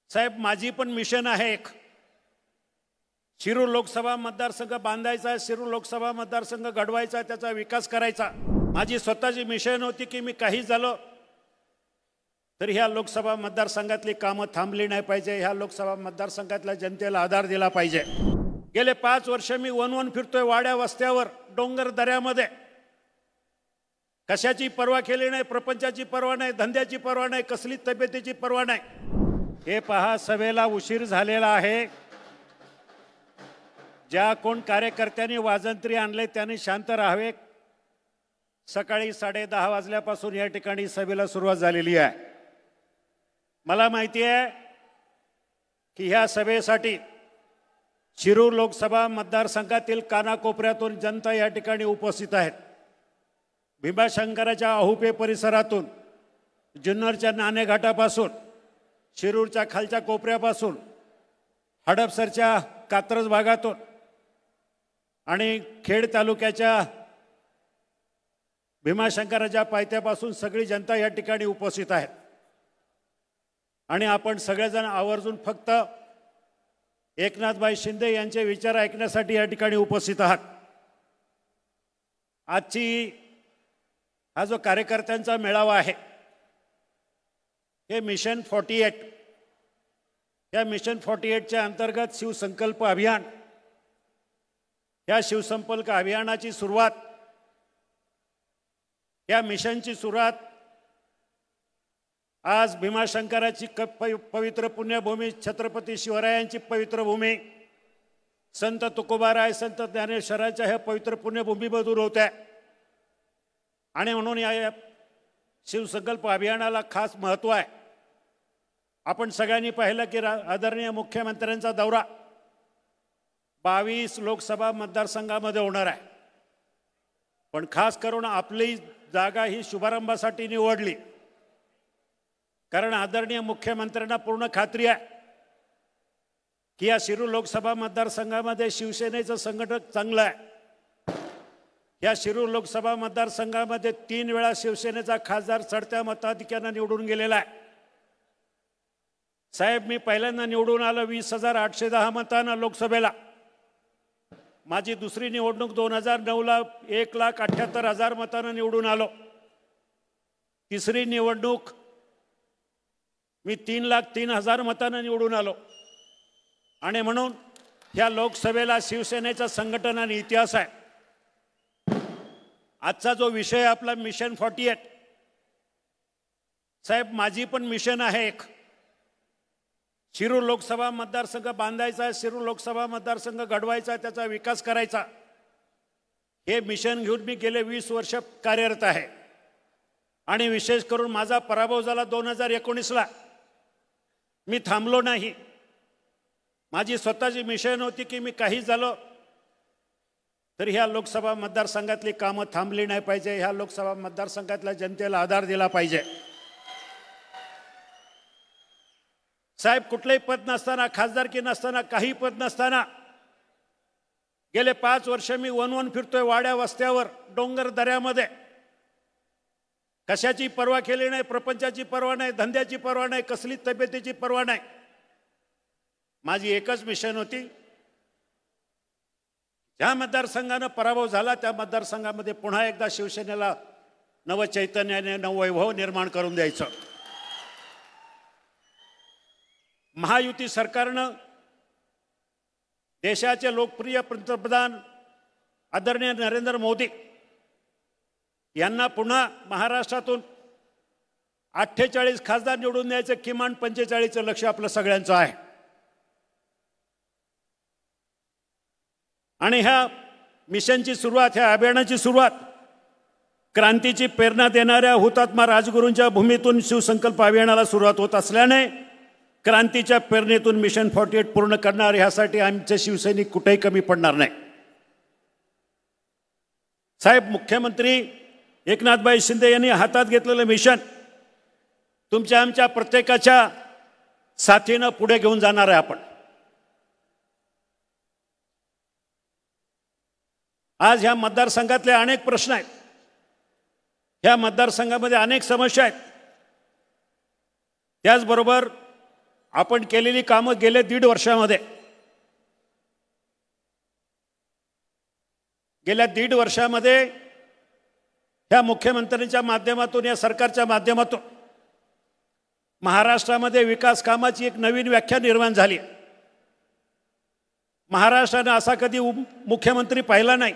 साहेब माझी पण मिशन आहे एक. शिरूर लोकसभा मतदारसंघ बांधायचा, शिरूर लोकसभा मतदारसंघ घडवायचा, त्याचा विकास करायचा. माझी स्वतःची मिशन होती की मी काही झालो तर ह्या लोकसभा मतदारसंघातली कामं थांबली नाही पाहिजे, ह्या लोकसभा मतदारसंघातल्या जनतेला आधार दिला पाहिजे. गेले 5 वर्ष मी वन फिरतोय, वाड्या वस्त्यावर, डोंगर दऱ्यामध्ये. कशाची पर्वा केली नाही, प्रपंचाची पर्वा नाही, धंद्याची पर्वा नाही, कसली तब्येतीची पर्वा नाही. हे पहा, सभेला उशीर झालेला आहे. ज्या कोण कार्यकर्त्यांनी वाजंत्री आणले त्यांनी शांत राहावे. सकाळी 10:30 वाजल्यापासून या ठिकाणी सभेला सुरुवात झालेली आहे. मला माहिती आहे की ह्या सभेसाठी शिरूर लोकसभा मतदारसंघातील कानाकोपऱ्यातून जनता या ठिकाणी उपस्थित आहेत. भीमाशंकराच्या आहुपे परिसरातून, जुन्नरच्या नाणेघाटापासून, शिरूरच्या खालच्या कोपऱ्यापासून, हडपसरच्या कात्रज भागातून आणि खेड तालुक्याच्या भीमाशंकराच्या पायथ्यापासून सगळी जनता या ठिकाणी उपस्थित आहे. आणि आपण सगळेजण आवर्जून फक्त एकनाथभाई शिंदे यांचे विचार ऐकण्यासाठी या ठिकाणी उपस्थित आहात. आजची हा जो कार्यकर्त्यांचा मेळावा आहे, हे मिशन 48, या मिशन 48च्या अंतर्गत शिवसंकल्प अभियान, या शिवसंकल्प अभियानाची सुरुवात, या मिशनची सुरुवात आज भीमाशंकराची पवित्र पुण्यभूमी, छत्रपती शिवरायांची पवित्र भूमी, संत तुकोबाराय, संत ज्ञानेश्वरांच्या ह्या पवित्र पुण्यभूमीमधून होत आहे. आणि म्हणून या शिवसंकल्प अभियानाला खास महत्त्व आहे. आपण सगळ्यांनी पाहिलं की आदरणीय मुख्यमंत्र्यांचा दौरा 22 लोकसभा मतदारसंघामध्ये होणार आहे. पण खास करून आपली जागा ही शुभारंभासाठी निवडली, कारण आदरणीय मुख्यमंत्र्यांना पूर्ण खात्री आहे की या शिरूर लोकसभा मतदारसंघामध्ये शिवसेनेचं संघटन चांगलं आहे. या शिरूर लोकसभा मतदारसंघामध्ये 3 वेळा शिवसेनेचा खासदार चढत्या मताधिक्यानं निवडून गेलेला आहे. साहेब, मी पहिल्यांदा निवडून आलो 20,810 मतांना लोकसभेला. माझी दुसरी निवडणूक 2009ला 1,78,000 मतांना निवडून आलो. तिसरी निवडणूक मी 3,03,000 मतांना निवडून आलो. आणि म्हणून ह्या लोकसभेला शिवसेनेचा संघटन आणि इतिहास आहे. आजचा जो विषय आपला मिशन 48, साहेब माझी पण मिशन आहे एक. शिरूर लोकसभा मतदारसंघ बांधायचा, शिरूर लोकसभा मतदारसंघ घडवायचा, त्याचा विकास करायचा. हे मिशन घेऊन मी गेले 20 वर्ष कार्यरत आहे. आणि विशेष करून माझा पराभव झाला 2019ला. मी थांबलो नाही. माझी स्वतःची मिशन होती की मी काही झालो तर ह्या लोकसभा मतदारसंघातली कामं थांबली नाही पाहिजे, ह्या लोकसभा मतदारसंघातल्या जनतेला आधार दिला पाहिजे. साहेब, कुठलेही पद नसताना, खासदारकी नसताना, काही पद नसताना गेले 5 वर्ष मी वन फिरतोय, वाड्या वस्त्यावर, डोंगर दऱ्यामध्ये. कशाची पर्वा केली नाही, प्रपंचाची पर्वा नाही, धंद्याची पर्वा नाही, कसली तब्येतीची पर्वा नाही. माझी एकच मिशन होती, ज्या मतदारसंघानं पराभव झाला त्या मतदारसंघामध्ये पुन्हा एकदा शिवसेनेला नवचैतन्याने, नववैभव निर्माण करून द्यायचं. महायुती सरकारनं देशाचे लोकप्रिय पंतप्रधान आदरणीय नरेंद्र मोदी यांना पुन्हा महाराष्ट्रातून 48 खासदार निवडून द्यायचं, किमान 45चं लक्ष आपलं सगळ्यांचं आहे. आणि ह्या मिशनची सुरुवात, ह्या अभियानाची सुरुवात क्रांतीची प्रेरणा देणाऱ्या हुतात्मा राजगुरूंच्या भूमीतून शिवसंकल्प अभियानाला सुरुवात होत असल्याने क्रांतीच्या प्रेरणेतून मिशन 48 पूर्ण करणार, ह्यासाठी आमचे शिवसैनिक कुठेही कमी पडणार नाही. साहेब, मुख्यमंत्री एकनाथभाई शिंदे यांनी हातात घेतलेलं मिशन तुमच्या आमच्या प्रत्येकाच्या साथीनं पुढे घेऊन जाणार आहे आपण. आज ह्या मतदारसंघातले अनेक प्रश्न आहेत, ह्या मतदारसंघामध्ये अनेक समस्या आहेत. त्याचबरोबर आपण केलेली कामं गेले 1.5 वर्षामध्ये, गेल्या 1.5 वर्षामध्ये ह्या मुख्यमंत्र्यांच्या माध्यमातून, या सरकारच्या माध्यमातून महाराष्ट्रामध्ये विकास कामाची एक नवीन व्याख्या निर्माण झाली. महाराष्ट्राने असा कधी मुख्यमंत्री पाहिला नाही.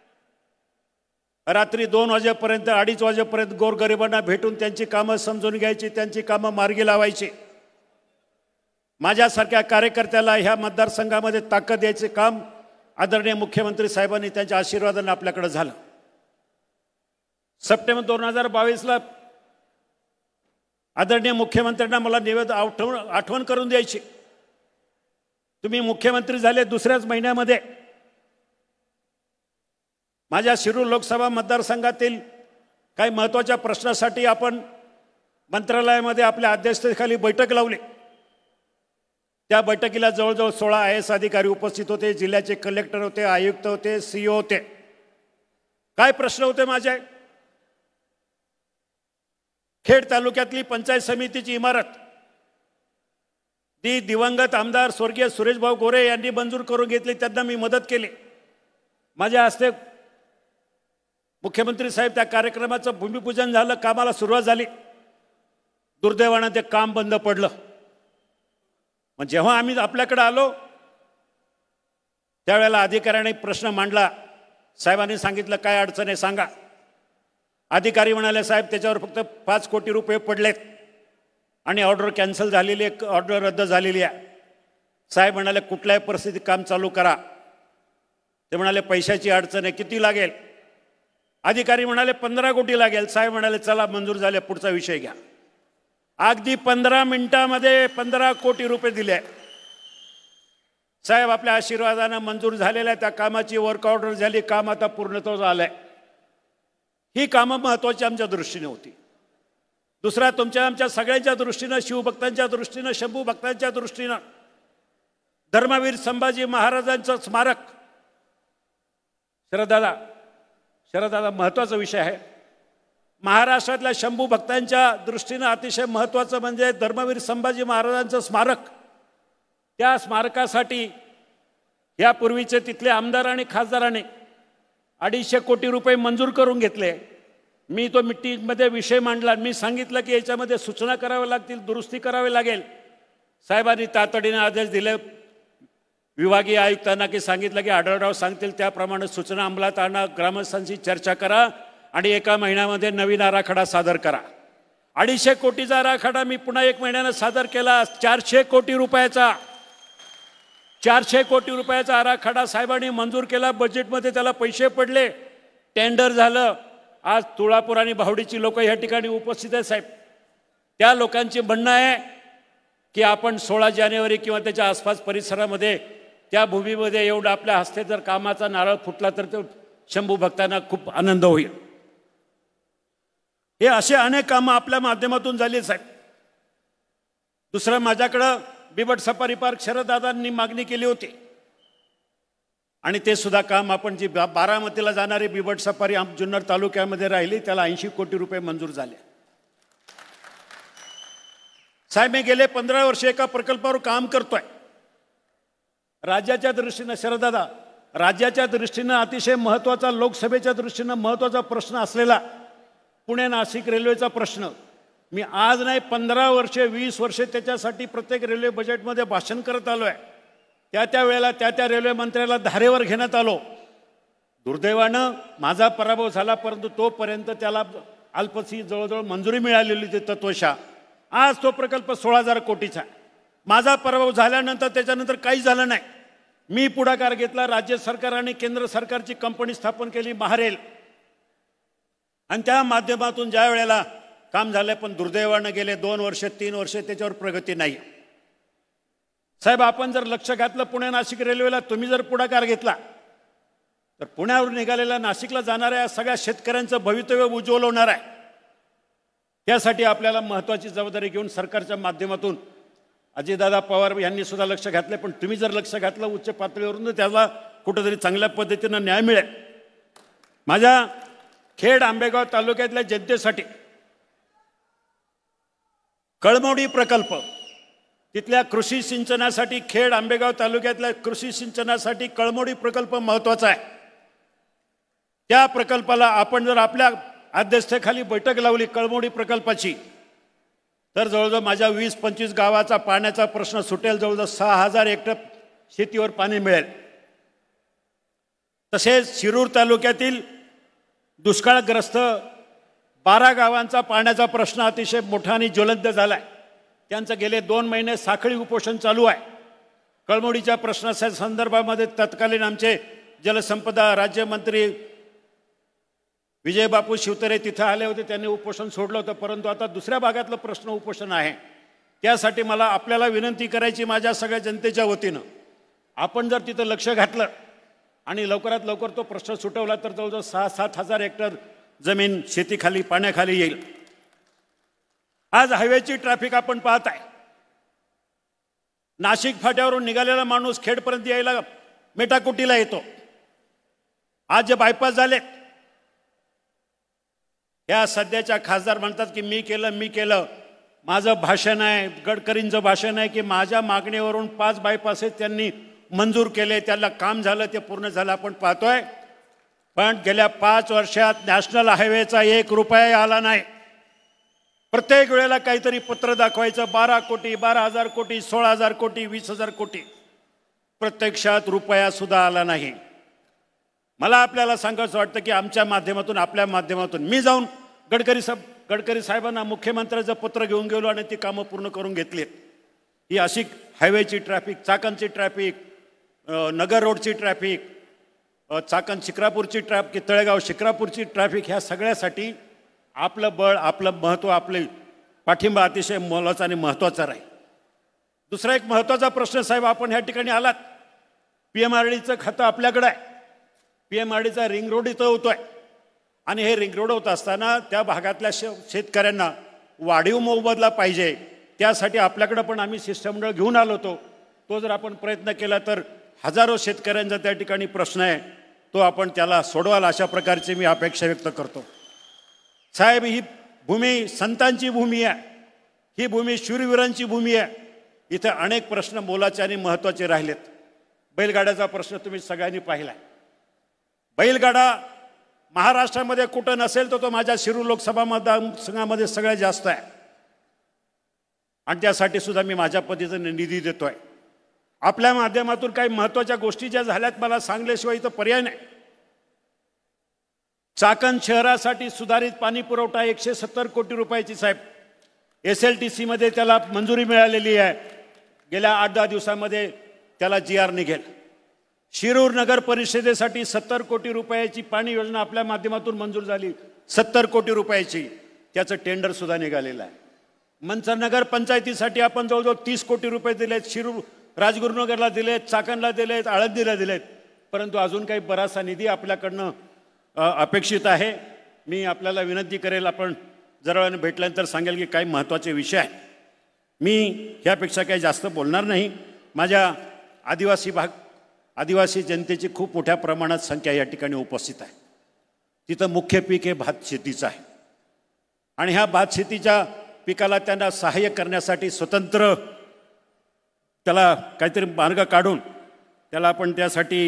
रात्री 2 वाजेपर्यंत 2:30 वाजेपर्यंत गोरगरिबांना भेटून त्यांची कामं समजून घ्यायची, त्यांची कामं मार्गी लावायची. माझ्यासारख्या कार्यकर्त्याला ह्या मतदारसंघामध्ये ताकद द्यायचे काम आदरणीय मुख्यमंत्री साहेबांनी त्यांच्या आशीर्वादाने आपल्याकडे झालं. सप्टेंबर 2022ला आदरणीय मुख्यमंत्र्यांना मला आठवण करून द्यायची. तुम्ही मुख्यमंत्री झाले 2ऱ्याच महिन्यामध्ये माझ्या शिरूर लोकसभा मतदारसंघातील काही महत्त्वाच्या प्रश्नासाठी आपण मंत्रालयामध्ये आपल्या अध्यक्षतेखाली बैठक लावली. त्या बैठकीला जवळजवळ 16 IAS अधिकारी उपस्थित होते, जिल्ह्याचे कलेक्टर होते, आयुक्त होते, CEO होते. काय प्रश्न होते माझे? खेड तालुक्यातली पंचायत समितीची इमारत ती दिवंगत आमदार स्वर्गीय सुरेशभाऊ गोरे यांनी मंजूर करून घेतली. त्यांना मी मदत केली. माझ्या हस्ते मुख्यमंत्री साहेब त्या कार्यक्रमाचं भूमिपूजन झालं, कामाला सुरुवात झाली. दुर्दैवानं ते काम बंद पडलं. मग जेव्हा आम्ही आपल्याकडे आलो त्यावेळेला अधिकाऱ्याने प्रश्न मांडला. साहेबांनी सांगितलं काय अडचण आहे सांगा. अधिकारी म्हणाले साहेब त्याच्यावर फक्त 5 कोटी रुपये पडलेत आणि ऑर्डर कॅन्सल झालेली आहे, ऑर्डर रद्द झालेली आहे. साहेब म्हणाले कुठल्याही परिस्थितीत काम चालू करा. ते म्हणाले पैशाची अडचण आहे, किती लागेल? अधिकारी म्हणाले 15 कोटी लागेल. साहेब म्हणाले चला मंजूर झाले, पुढचा विषय घ्या. अगदी 15 मिनिटांमध्ये 15 कोटी रुपये दिले. साहेब आपल्या आशीर्वादानं मंजूर झालेल्या त्या कामाची वर्क ऑर्डर झाली, काम आता पूर्णत्वास आलंय. ही कामं महत्त्वाची आमच्या दृष्टीने होती. दुसरा आमच्या सगळ्यांच्या दृष्टीनं, शिवभक्तांच्या दृष्टीनं, शंभू भक्तांच्या दृष्टीनं धर्मवीर संभाजी महाराजांचं स्मारक. शरदादा महत्त्वाचा विषय आहे. महाराष्ट्रातल्या शंभू भक्तांच्या दृष्टीनं अतिशय महत्त्वाचं म्हणजे धर्मवीर संभाजी महाराजांचं स्मारक. त्या स्मारकासाठी यापूर्वीचे तिथले आमदार आणि खासदारांनी 250 कोटी रुपये मंजूर करून घेतले. मी तो मीटिंगमध्ये विषय मांडला. मी सांगितलं की याच्यामध्ये सूचना कराव्या लागतील, दुरुस्ती करावी लागेल. साहेबांनी तातडीने आदेश दिले विभागीय आयुक्तांना की सांगितलं की आढळराव सांगतील त्याप्रमाणे सूचना अंमलात आणा, ग्रामस्थांशी चर्चा करा आणि 1 महिन्यामध्ये नवीन आराखडा सादर करा. 250 कोटीचा आराखडा मी पुन्हा 1 महिन्यानं सादर केला. 400 कोटी रुपयाचा 400 कोटी रुपयाचा आराखडा साहेबांनी मंजूर केला. बजेटमध्ये त्याला पैसे पडले, टेंडर झालं. आज तुळापूर आणि भावडीची लोक या ठिकाणी उपस्थित आहेत. साहेब त्या लोकांची म्हणणं आहे की आपण 16 जानेवारी किंवा त्याच्या आसपास परिसरामध्ये त्या भूमीमध्ये एवढं आपल्या हस्ते जर कामाचा नारळ फुटला तर तो शंभू भक्तांना खूप आनंद होईल. हे असे अनेक कामं आपल्या माध्यमातून झाली साहेब. दुसरं माझ्याकडं बिबट सफारी पार्क शरददादांनी मागणी केली होती आणि ते सुद्धा काम आपण जी बारामतीला जाणारी बिबट सफारी जुन्नर तालुक्यामध्ये राहिली त्याला 80 कोटी रुपये मंजूर झाले. साहेब मी गेले 15 वर्ष एका प्रकल्पावर काम करतोय. राज्याच्या दृष्टीनं शरददादा राज्याच्या दृष्टीनं अतिशय महत्त्वाचा, लोकसभेच्या दृष्टीनं महत्त्वाचा प्रश्न असलेला पुणे नाशिक रेल्वेचा प्रश्न मी आज नाही 15 वर्षे 20 वर्षे त्याच्यासाठी प्रत्येक रेल्वे बजेटमध्ये भाषण करत आलो आहे. त्या वेळेला त्या रेल्वे मंत्र्याला धारेवर घेण्यात आलो. दुर्दैवानं माझा पराभव झाला, परंतु तोपर्यंत त्याला अल्पशी जवळजवळ मंजुरी मिळालेली होती तत्वशः. आज तो प्रकल्प 16,000 कोटीचा. माझा पराभव झाल्यानंतर त्याच्यानंतर काही झालं नाही. मी पुढाकार घेतला. राज्य सरकार आणि केंद्र सरकारची कंपनी स्थापन केली महारेल आणि त्या माध्यमातून ज्या वेळेला काम झालं, पण दुर्दैवानं गेले 2 वर्ष 3 वर्ष त्याच्यावर प्रगती नाही. साहेब आपण जर लक्ष घातलं पुणे नाशिक रेल्वेला, तुम्ही जर पुढाकार घेतला तर पुण्यावरून निघालेल्या नाशिकला जाणाऱ्या सगळ्या शेतकऱ्यांचं भवितव्य उज्ज्वल होणार आहे. त्यासाठी आपल्याला महत्त्वाची जबाबदारी घेऊन सरकारच्या माध्यमातून अजितदादा पवार यांनी सुद्धा लक्ष घातले. पण तुम्ही जर लक्ष घातलं उच्च पातळीवरून तर त्याला कुठंतरी चांगल्या पद्धतीनं न्याय मिळेल. माझ्या खेड आंबेगाव तालुक्यातल्या जनतेसाठी कळमोडी प्रकल्प तिथल्या कृषी सिंचनासाठी खेड आंबेगाव तालुक्यातल्या कृषी सिंचनासाठी कळमोडी प्रकल्प महत्त्वाचा आहे। त्या प्रकल्पाला आपण जर आपल्या अध्यक्षतेखाली बैठक लावली कळमोडी प्रकल्पाची, तर जवळजवळ माझ्या 20-25 गावाचा पाण्याचा प्रश्न सुटेल, जवळजवळ 6000 हेक्टर शेतीवर पाणी मिळेल। तसेच शिरूर तालुक्यातील दुष्काळग्रस्त 12 गावांचा पाण्याचा प्रश्न अतिशय मोठा आणि ज्वलंत झाला आहे। त्यांचं गेले 2 महिने साखळी उपोषण चालू आहे। कळमोडीच्या प्रश्नाच्या संदर्भामध्ये तत्कालीन आमचे जलसंपदा राज्यमंत्री विजयबापू शिवतरे तिथं आले होते, त्यांनी उपोषण सोडलं होतं, परंतु आता दुसऱ्या भागातलं प्रश्न उपोषण आहे। त्यासाठी मला आपल्याला विनंती करायची माझ्या सगळ्या जनतेच्या वतीनं, आपण जर तिथं लक्ष घातलं आणि लवकरात लवकर तो प्रश्न सुटवला तर जवळजवळ 6-7 हजार हेक्टर जमीन शेतीखाली पाण्याखाली येईल। आज हायवेची ट्रॅफिक आपण पाहत आहे। नाशिक फाट्यावरून निघालेला माणूस खेडपर्यंत यायला मेटाकुटीला येतो। आज जे बायपास झाले, या सध्याच्या खासदार म्हणतात की मी केलं। माझं भाषण आहे, गडकरींचं भाषण आहे की माझ्या मागणीवरून 5 बायपास त्यांनी मंजूर केले, त्याला काम झालं, ते पूर्ण झालं आपण पाहतोय। पण गेल्या 5 वर्षात नॅशनल हायवेचा 1 रुपया आला नाही। प्रत्येक वेळेला काहीतरी पत्र दाखवायचं, 12 कोटी, 12,000 कोटी, 16,000 कोटी, 20,000 कोटी, प्रत्यक्षात रुपया सुद्धा आला नाही। मला आपल्याला सांगायचं वाटतं की आमच्या माध्यमातून, आपल्या माध्यमातून मी जाऊन गडकरी साहेबांना मुख्यमंत्र्याचं पत्र घेऊन गेलो आणि ती कामं पूर्ण करून घेतलीत। ही अशी हायवेची ट्रॅफिक, चाकणची ट्रॅफिक, नगर रोडची ट्रॅफिक, चाकण शिक्रापूरची ट्रॅफिक, तळेगाव शिक्रापूरची ट्रॅफिक, ह्या सगळ्यासाठी आपलं बळ, आपलं महत्त्व, आपले पाठिंबा अतिशय मोलाचा आणि महत्त्वाचा राहील। दुसरा एक महत्त्वाचा प्रश्न साहेब, आपण ह्या ठिकाणी आलात, PMRDचं खातं आपल्याकडे आहे। PMRDचा रिंग रोड इथं होतोय आणि हे रिंग रोड होत असताना त्या भागातल्या शेतकऱ्यांना वाढीव मोबदला पाहिजे, त्यासाठी आपल्याकडे पण आम्ही शिष्टमंडळ घेऊन आलो होतो। तो जर आपण प्रयत्न केला तर हजारो शेतकऱ्यांचा त्या ठिकाणी प्रश्न आहे, तो आपण त्याला सोडवाल अशा प्रकारची मी अपेक्षा व्यक्त करतो। साहेब, ही भूमी संतांची भूमी आहे, ही भूमी शूरवीरांची भूमी आहे। इथे अनेक प्रश्न मोलाचे आणि महत्त्वाचे राहिलेत। बैलगाड्याचा प्रश्न तुम्ही सगळ्यांनी पाहिलाय। बैलगाडा महाराष्ट्रामध्ये कुठं नसेल तर तो माझ्या शिरूर लोकसभा मतदारसंघामध्ये सगळ्यात जास्त आहे आणि त्यासाठी सुद्धा मी माझ्या पद्धतीने निधी देतोय। आपल्या माध्यमातून काही महत्त्वाच्या गोष्टी ज्या झाल्यात मला सांगल्याशिवाय इथं पर्याय नाही। चाकण शहरासाठी सुधारित पाणी पुरवठा 170 कोटी रुपयाची साहेब, SLTC मध्ये त्याला मंजुरी मिळालेली आहे। गेल्या 8-10 दिवसांमध्ये त्याला GR निघेल। शिरूर नगर परिषदेसाठी 70 कोटी रुपयाची पाणी योजना आपल्या माध्यमातून मंजूर झाली, 70 कोटी रुपयाची, त्याचं टेंडर सुद्धा निघालेलं आहे। मंचर नगर पंचायतीसाठी आपण जवळजवळ 30 कोटी रुपये दिलेत, शिरूर राजगुरुनगरला दिलेत, चाकणला दिलेत, आळंदीला दिलेत, परंतु अजून काही बराचसा निधी आपल्याकडनं अपेक्षित आहे। मी आपल्याला विनंती करेल, आपण जरा वेळाने भेटल्यानंतर सांगेल की काही महत्त्वाचे विषय आहे। मी ह्यापेक्षा काही जास्त बोलणार नाही। माझ्या आदिवासी जनतेची खूप मोठ्या प्रमाणात संख्या या ठिकाणी उपस्थित आहे। तिथं मुख्य पीक हे भात शेतीचं आहे आणि ह्या भात शेतीच्या पिकाला त्यांना सहाय्य करण्यासाठी स्वतंत्र त्याला काहीतरी मार्ग काढून त्याला आपण त्यासाठी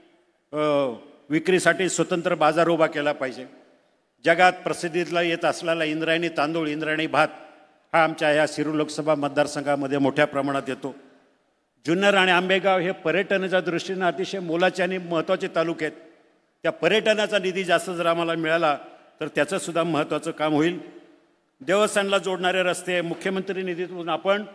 विक्रीसाठी स्वतंत्र बाजार उभा केला पाहिजे। जगात प्रसिद्धीला येत असलेला इंद्रायणी तांदूळ, इंद्रायणी भात हा आमच्या ह्या शिरूर लोकसभा मतदारसंघामध्ये मोठ्या प्रमाणात येतो। जुन्नर आणि आंबेगाव हे पर्यटनाच्या दृष्टीने अतिशय मोलाचे आणि महत्त्वाचे तालुके आहेत। त्या पर्यटनाचा निधी जास्त जर आम्हाला मिळाला तर त्याचं सुद्धा महत्त्वाचं काम होईल। देवस्थानला जोडणारे रस्ते, मुख्यमंत्री निधीतून आपण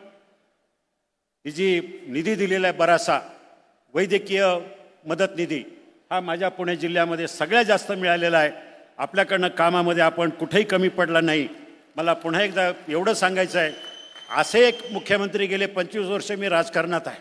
ही जी निधी दिलेला आहे बराचसा, वैद्यकीय मदत निधी हा माझ्या पुणे जिल्ह्यामध्ये सगळ्यात जास्त मिळालेला आहे। आपल्याकडनं कामामध्ये आपण कुठेही कमी पडला नाही। मला पुन्हा एकदा एवढं सांगायचं आहे, असे एक मुख्यमंत्री गेले 25 वर्ष मी राजकारणात आहे,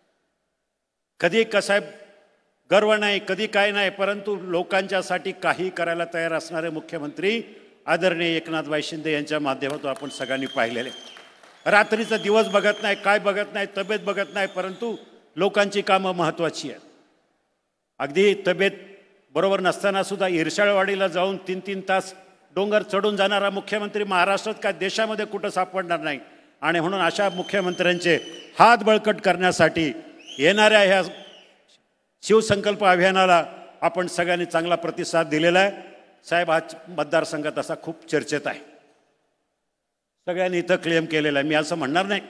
कधी कसा गर्व नाही, कधी काय नाही, परंतु लोकांच्यासाठी काही करायला तयार असणारे मुख्यमंत्री आदरणीय एकनाथभाई शिंदे यांच्या माध्यमातून आपण सगळ्यांनी पाहिलेले। रात्रीचा दिवस बघत नाही, काय बघत नाही, तब्येत बघत नाही, परंतु लोकांची कामं महत्त्वाची आहेत। अगदी तब्येत बरोबर नसताना सुद्धा इरशाळवाडीला जाऊन 3-3 तास डोंगर चढून जाणारा मुख्यमंत्री महाराष्ट्रात काय देशामध्ये कुठं सापडणार नाही। आणि म्हणून अशा मुख्यमंत्र्यांचे हात बळकट करण्यासाठी येणाऱ्या ह्या शिवसंकल्प अभियानाला आपण सगळ्यांनी चांगला प्रतिसाद दिलेला आहे. साहेब, हा मतदारसंघात असा खूप चर्चेत आहे, सगळ्यांनी इथं क्लेम केलेला आहे. मी असं म्हणणार नाही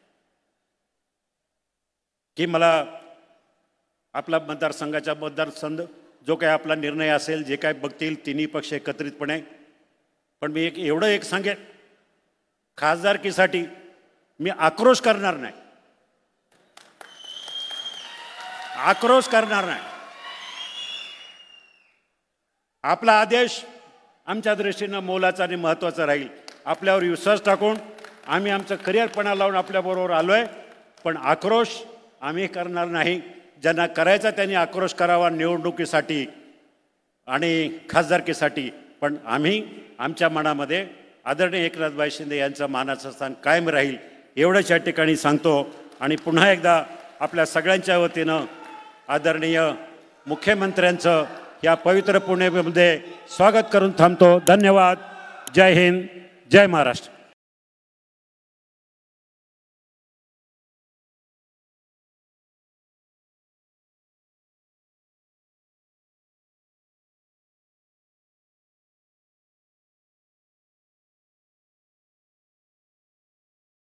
की मला आपला मतदारसंघ जो काही आपला निर्णय असेल, जे काय बघतील तिन्ही पक्ष एकत्रितपणे, पण मी एवढं एक सांगेन, खासदारकीसाठी मी आक्रोश करणार नाही, आक्रोश करणार नाही. आपला आदेश आमच्या दृष्टीनं मोलाचा आणि महत्त्वाचा राहील. आपल्यावर विश्वास टाकून आम्ही आमचं करिअरपणा लावून आपल्याबरोबर आलो आहे, पण आक्रोश आम्ही करणार नाही. ज्यांना करायचा त्यांनी आक्रोश करावा निवडणुकीसाठी आणि खासदारकीसाठी, पण आम्ही आमच्या मनामध्ये आदरणीय एकनाथभाई शिंदे यांचं मानाचं स्थान कायम राहील एवढंच या ठिकाणी सांगतो. आणि पुन्हा एकदा आपल्या सगळ्यांच्या वतीनं आदरणीय मुख्यमंत्र्यांचं या पवित्र पुण्यामध्ये स्वागत करून थांबतो. धन्यवाद. जय हिंद, जय महाराष्ट्र.